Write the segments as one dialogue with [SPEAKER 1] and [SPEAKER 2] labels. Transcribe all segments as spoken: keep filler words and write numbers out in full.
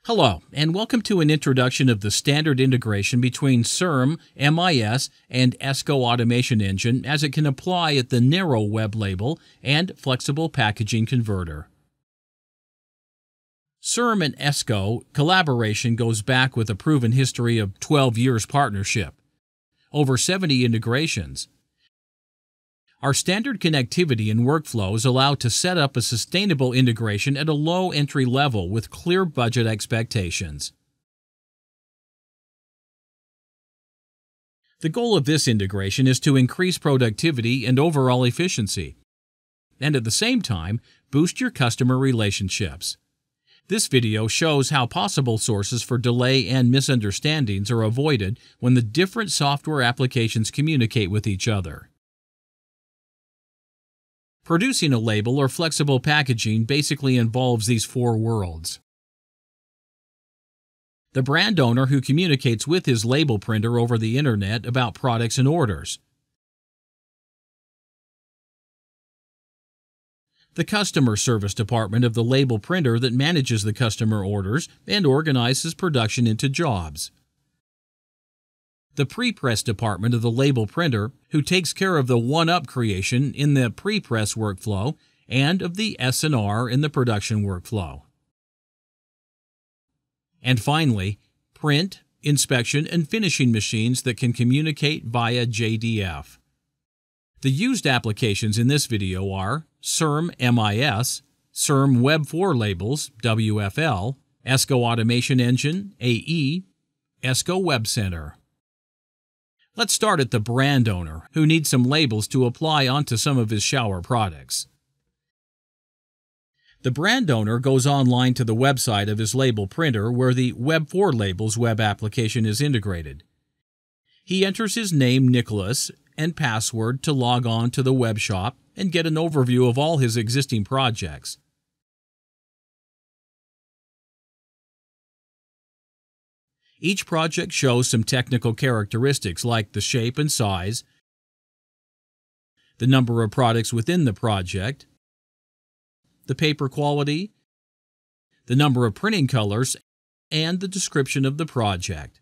[SPEAKER 1] Hello, and welcome to an introduction of the standard integration between Cerm M I S and Esko Automation Engine as it can apply at the narrow web label and flexible packaging converter. Cerm and Esko collaboration goes back with a proven history of twelve years partnership, over seventy integrations. Our standard connectivity and workflows allow to set up a sustainable integration at a low entry level with clear budget expectations. The goal of this integration is to increase productivity and overall efficiency, and at the same time, boost your customer relationships. This video shows how possible sources for delay and misunderstandings are avoided when the different software applications communicate with each other. Producing a label or flexible packaging basically involves these four worlds. The brand owner who communicates with his label printer over the internet about products and orders. The customer service department of the label printer that manages the customer orders and organizes production into jobs. The prepress department of the label printer, who takes care of the one-up creation in the prepress workflow and of the S and R in the production workflow. And finally, print, inspection, and finishing machines that can communicate via J D F. The used applications in this video are Cerm M I S, Cerm Web four Labels, W F L, Esko Automation Engine, A E, Esko WebCenter. Let's start at the brand owner, who needs some labels to apply onto some of his shower products. The brand owner goes online to the website of his label printer where the Web four Labels web application is integrated. He enters his name Nicholas and password to log on to the web shop and get an overview of all his existing projects. Each project shows some technical characteristics like the shape and size, the number of products within the project, the paper quality, the number of printing colors, and the description of the project.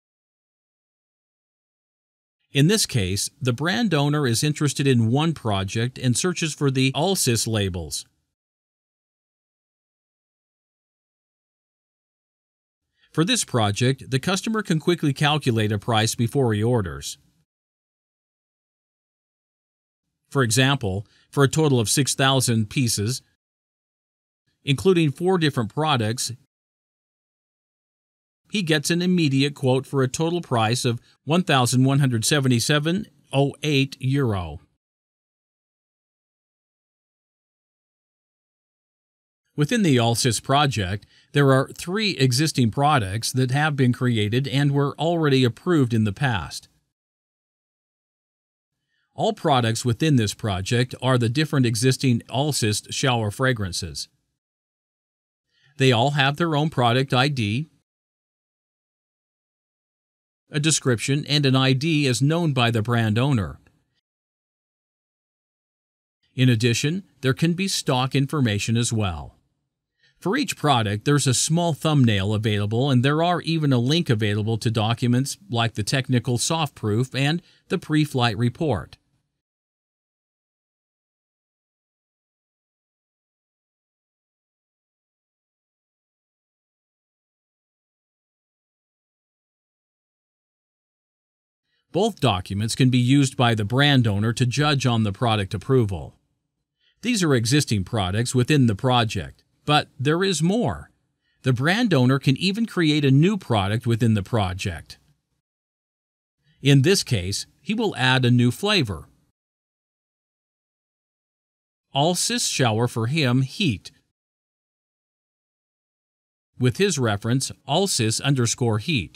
[SPEAKER 1] In this case, the brand owner is interested in one project and searches for the All S I S labels. For this project, the customer can quickly calculate a price before he orders. For example, for a total of six thousand pieces, including four different products, he gets an immediate quote for a total price of one thousand one hundred seventy-seven point zero eight euro. Within the All S I S project, there are three existing products that have been created and were already approved in the past. All products within this project are the different existing All S I S shower fragrances. They all have their own product I D, a description, and an I D as known by the brand owner. In addition, there can be stock information as well. For each product, there's a small thumbnail available, and there are even a link available to documents like the technical soft proof and the pre-flight report. Both documents can be used by the brand owner to judge on the product approval. These are existing products within the project. But there is more. The brand owner can even create a new product within the project. In this case, he will add a new flavor. All S I S shower for him heat, with his reference All S I S underscore heat,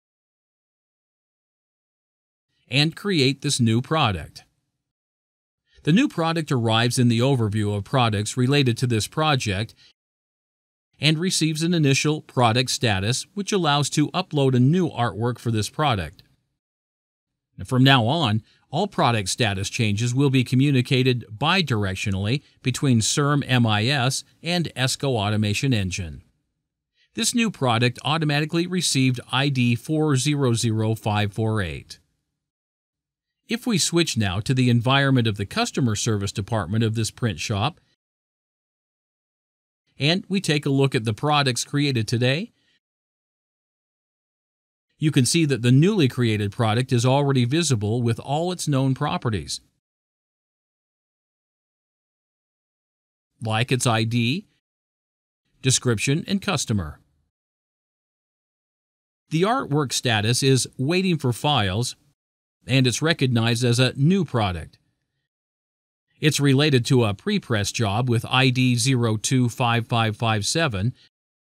[SPEAKER 1] and create this new product. The new product arrives in the overview of products related to this project and receives an initial product status, which allows to upload a new artwork for this product. From now on, all product status changes will be communicated bidirectionally between Cerm M I S and Esko Automation Engine. This new product automatically received I D four zero zero five four eight. If we switch now to the environment of the customer service department of this print shop, and we take a look at the products created today, you can see that the newly created product is already visible with all its known properties, like its I D, description, and customer. The artwork status is waiting for files, and it's recognized as a new product. It's related to a prepress job with I D zero two five five five seven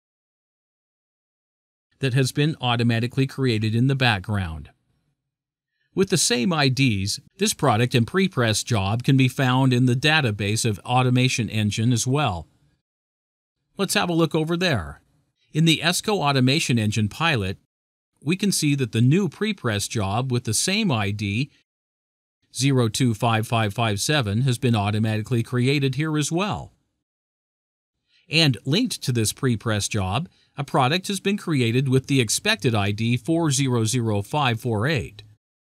[SPEAKER 1] that has been automatically created in the background. With the same I Ds, this product and prepress job can be found in the database of Automation Engine as well. Let's have a look over there. In the Esko Automation Engine pilot, we can see that the new prepress job with the same I D, zero two five five five seven, has been automatically created here as well. And linked to this prepress job, a product has been created with the expected I D four zero zero five four eight.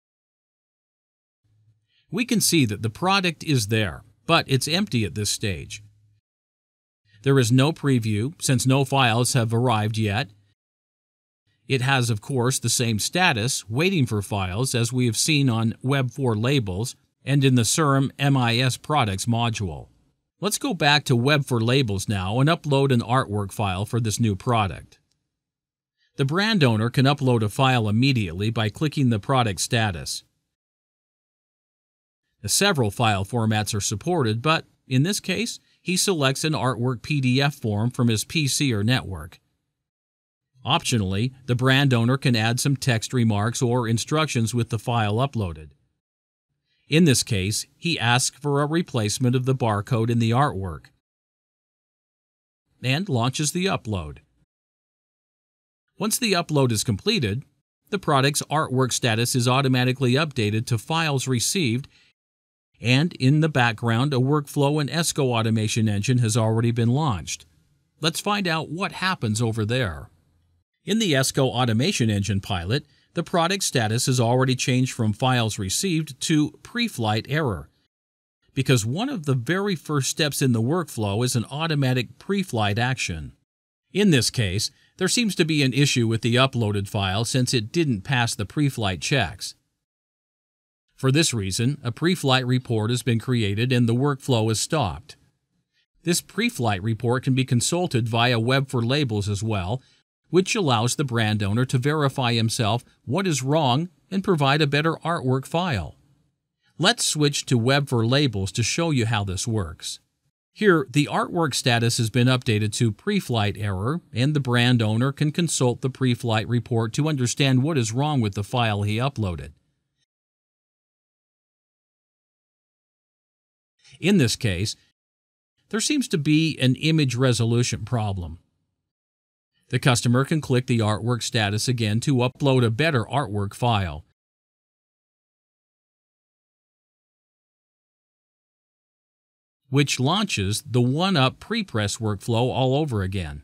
[SPEAKER 1] We can see that the product is there, but it's empty at this stage. There is no preview since no files have arrived yet. It has, of course, the same status, waiting for files, as we have seen on Web four Labels and in the Cerm M I S Products module. Let's go back to Web four Labels now and upload an artwork file for this new product. The brand owner can upload a file immediately by clicking the product status. Several file formats are supported, but in this case, he selects an artwork P D F form from his P C or network. Optionally, the brand owner can add some text remarks or instructions with the file uploaded. In this case, he asks for a replacement of the barcode in the artwork and launches the upload. Once the upload is completed, the product's artwork status is automatically updated to Files Received, and in the background, a workflow in Esko Automation Engine has already been launched. Let's find out what happens over there. In the Esko Automation Engine pilot, the product status has already changed from Files Received to Pre-Flight Error, because one of the very first steps in the workflow is an automatic pre-flight action. In this case, there seems to be an issue with the uploaded file since it didn't pass the pre-flight checks. For this reason, a pre-flight report has been created and the workflow is stopped. This pre-flight report can be consulted via Web four Labels as well, which allows the brand owner to verify himself what is wrong and provide a better artwork file. Let's switch to Web four Labels to show you how this works. Here, the artwork status has been updated to pre-flight error, and the brand owner can consult the pre-flight report to understand what is wrong with the file he uploaded. In this case, there seems to be an image resolution problem. The customer can click the artwork status again to upload a better artwork file. Which launches the one-up prepress workflow all over again.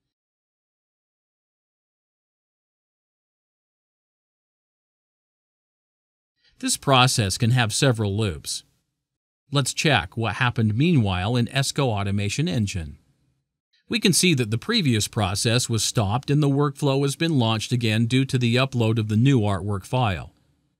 [SPEAKER 1] This process can have several loops. Let's check what happened meanwhile in Esko Automation Engine. We can see that the previous process was stopped and the workflow has been launched again due to the upload of the new artwork file.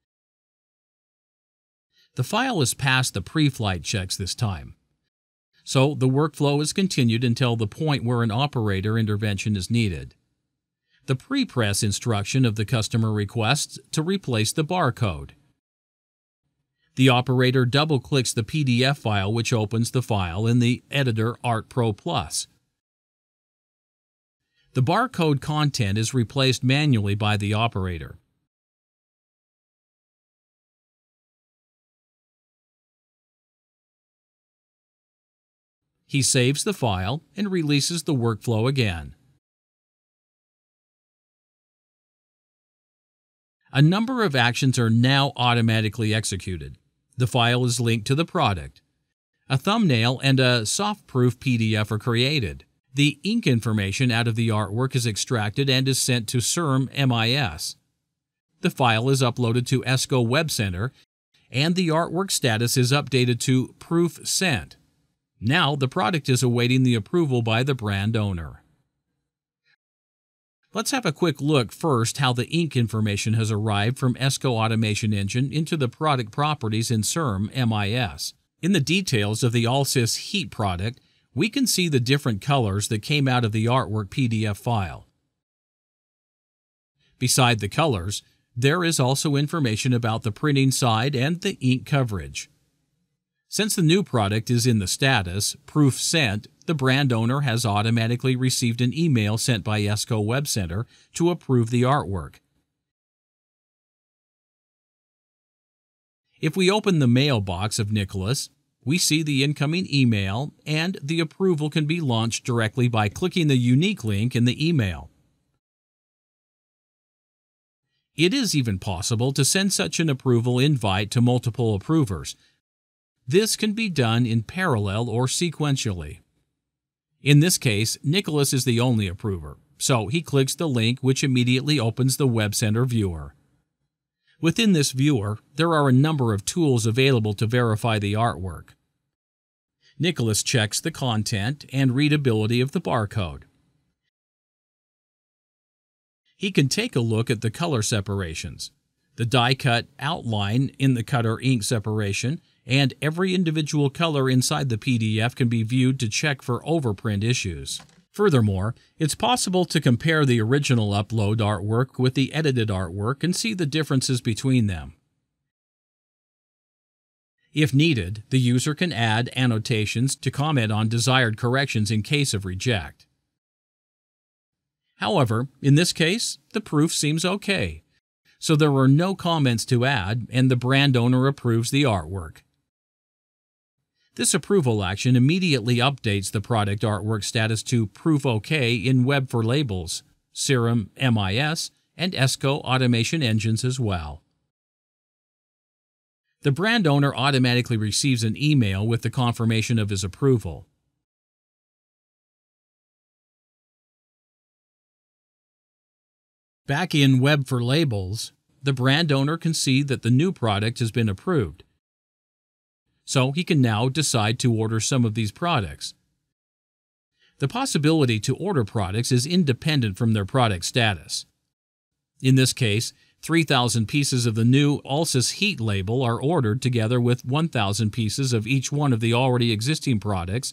[SPEAKER 1] The file has passed the pre-flight checks this time, so the workflow is continued until the point where an operator intervention is needed. The prepress instruction of the customer requests to replace the barcode. The operator double-clicks the P D F file which opens the file in the editor Art Pro Plus. The barcode content is replaced manually by the operator. He saves the file and releases the workflow again. A number of actions are now automatically executed. The file is linked to the product. A thumbnail and a soft-proof P D F are created, The ink information out of the artwork is extracted and is sent to Cerm M I S. The file is uploaded to Esko WebCenter, and the artwork status is updated to Proof Sent. Now the product is awaiting the approval by the brand owner. Let's have a quick look first how the ink information has arrived from Esko Automation Engine into the product properties in Cerm M I S. In the details of the All-Sys Heat product, we can see the different colors that came out of the artwork P D F file. Beside the colors, there is also information about the printing side and the ink coverage. Since the new product is in the status, Proof Sent, the brand owner has automatically received an email sent by Esko WebCenter to approve the artwork. If we open the mailbox of Nicholas, we see the incoming email, and the approval can be launched directly by clicking the unique link in the email. It is even possible to send such an approval invite to multiple approvers. This can be done in parallel or sequentially. In this case, Nicholas is the only approver, so he clicks the link which immediately opens the WebCenter viewer. Within this viewer, there are a number of tools available to verify the artwork. Nicholas checks the content and readability of the barcode. He can take a look at the color separations, the die-cut outline in the cutter ink separation, and every individual color inside the P D F can be viewed to check for overprint issues. Furthermore, it's possible to compare the original upload artwork with the edited artwork and see the differences between them. If needed, the user can add annotations to comment on desired corrections in case of reject. However, in this case, the proof seems okay, so there are no comments to add and the brand owner approves the artwork. This approval action immediately updates the product artwork status to Proof OK in Web four Labels, Cerm M I S, and Esko Automation Engines as well. The brand owner automatically receives an email with the confirmation of his approval. Back in Web four Labels, the brand owner can see that the new product has been approved. So he can now decide to order some of these products. The possibility to order products is independent from their product status. In this case, three thousand pieces of the new All-Sys Heat label are ordered together with one thousand pieces of each one of the already existing products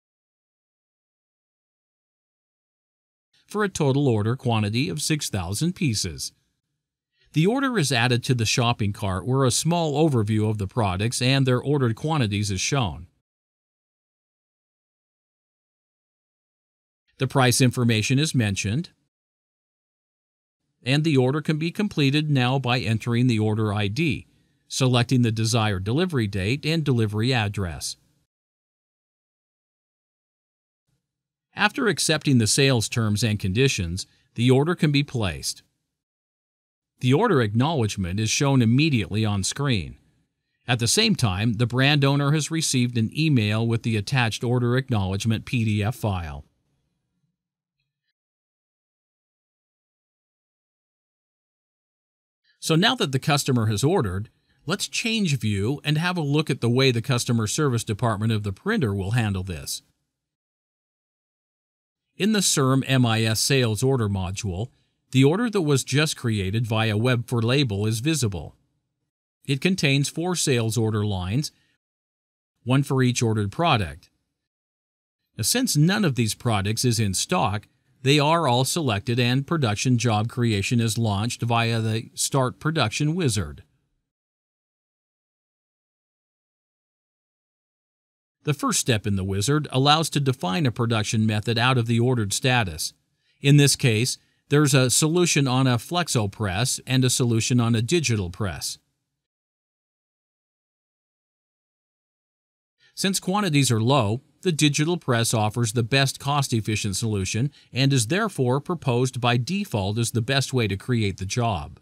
[SPEAKER 1] for a total order quantity of six thousand pieces. The order is added to the shopping cart where a small overview of the products and their ordered quantities is shown. The price information is mentioned, and the order can be completed now by entering the order I D, selecting the desired delivery date and delivery address. After accepting the sales terms and conditions, the order can be placed. The order acknowledgement is shown immediately on screen. At the same time, the brand owner has received an email with the attached order acknowledgement P D F file. So now that the customer has ordered, let's change view and have a look at the way the customer service department of the printer will handle this. In the Cerm M I S Sales Order module, the order that was just created via Web four Label is visible. It contains four sales order lines, one for each ordered product. Now, since none of these products is in stock, they are all selected and production job creation is launched via the Start Production wizard. The first step in the wizard allows to define a production method out of the ordered status. In this case, there's a solution on a flexo press and a solution on a digital press. Since quantities are low, the digital press offers the best cost-efficient solution and is therefore proposed by default as the best way to create the job.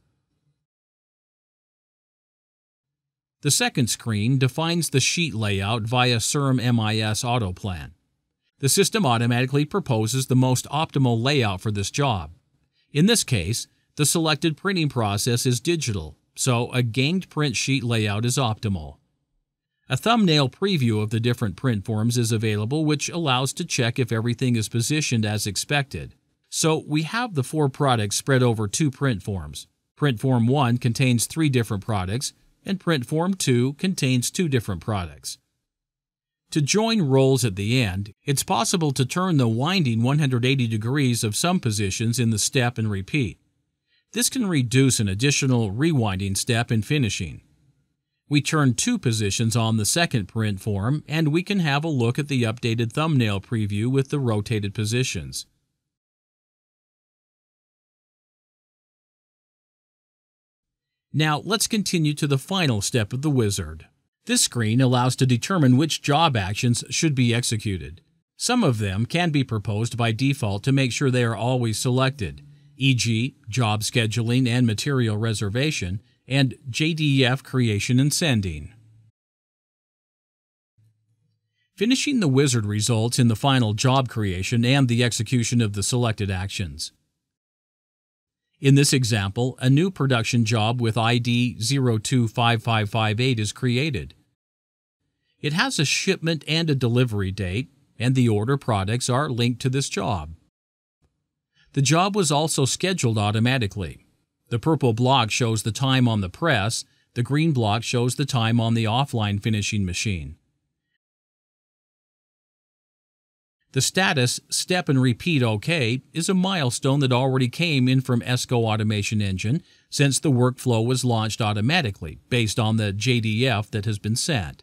[SPEAKER 1] The second screen defines the sheet layout via Cerm M I S AutoPlan. The system automatically proposes the most optimal layout for this job. In this case, the selected printing process is digital, so a ganged print sheet layout is optimal. A thumbnail preview of the different print forms is available, which allows to check if everything is positioned as expected. So we have the four products spread over two print forms. Print form one contains three different products, and print form two contains two different products. To join rolls at the end, it's possible to turn the winding one hundred eighty degrees of some positions in the step and repeat. This can reduce an additional rewinding step in finishing. We turn two positions on the second print form, and we can have a look at the updated thumbnail preview with the rotated positions. Now let's continue to the final step of the wizard. This screen allows to determine which job actions should be executed. Some of them can be proposed by default to make sure they are always selected, for example job scheduling and material reservation, and J D E F creation and sending. Finishing the wizard results in the final job creation and the execution of the selected actions. In this example, a new production job with I D zero two five five five eight is created. It has a shipment and a delivery date, and the order products are linked to this job. The job was also scheduled automatically. The purple block shows the time on the press, the green block shows the time on the offline finishing machine. The status Step and Repeat OK is a milestone that already came in from Esko Automation Engine since the workflow was launched automatically based on the J D E F that has been sent.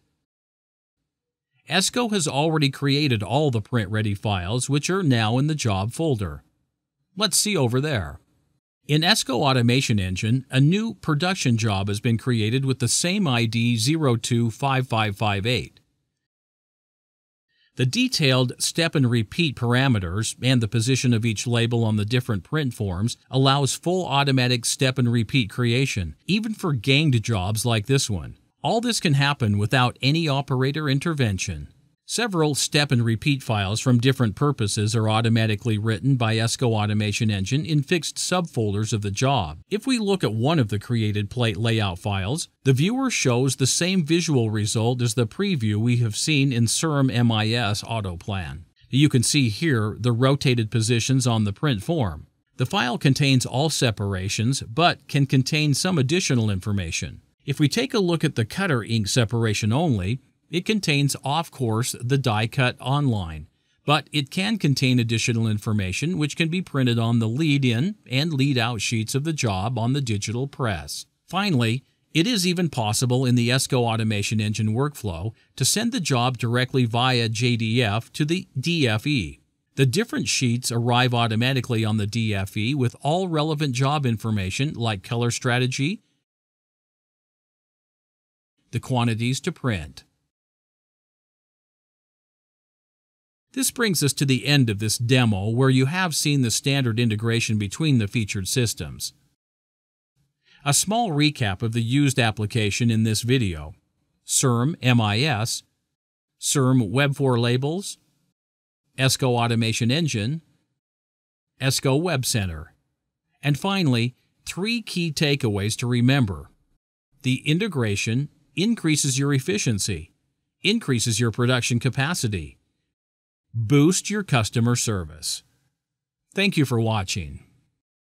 [SPEAKER 1] Esko has already created all the print-ready files, which are now in the job folder. Let's see over there. In Esko Automation Engine, a new production job has been created with the same I D zero two five five five eight. The detailed step and repeat parameters and the position of each label on the different print forms allows full automatic step and repeat creation, even for ganged jobs like this one. All this can happen without any operator intervention. Several step and repeat files from different purposes are automatically written by Esko Automation Engine in fixed subfolders of the job. If we look at one of the created plate layout files, the viewer shows the same visual result as the preview we have seen in Cerm M I S AutoPlan. You can see here the rotated positions on the print form. The file contains all separations, but can contain some additional information. If we take a look at the cutter ink separation only, it contains, of course, the die cut online, but it can contain additional information which can be printed on the lead-in and lead-out sheets of the job on the digital press. Finally, it is even possible in the Esko Automation Engine workflow to send the job directly via J D E F to the D F E. The different sheets arrive automatically on the D F E with all relevant job information like color strategy, the quantities to print. This brings us to the end of this demo where you have seen the standard integration between the featured systems. A small recap of the used application in this video: Cerm M I S, Cerm Web four Labels, Esko Automation Engine, Esko WebCenter. And finally, three key takeaways to remember. The integration increases your efficiency, increases your production capacity, boost your customer service. Thank you for watching.